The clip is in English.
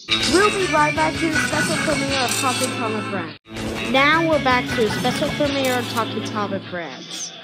We'll be right back to the special premiere of Talking Tom and Friends. Now we're back to a special premiere of Talking Tom and Friends.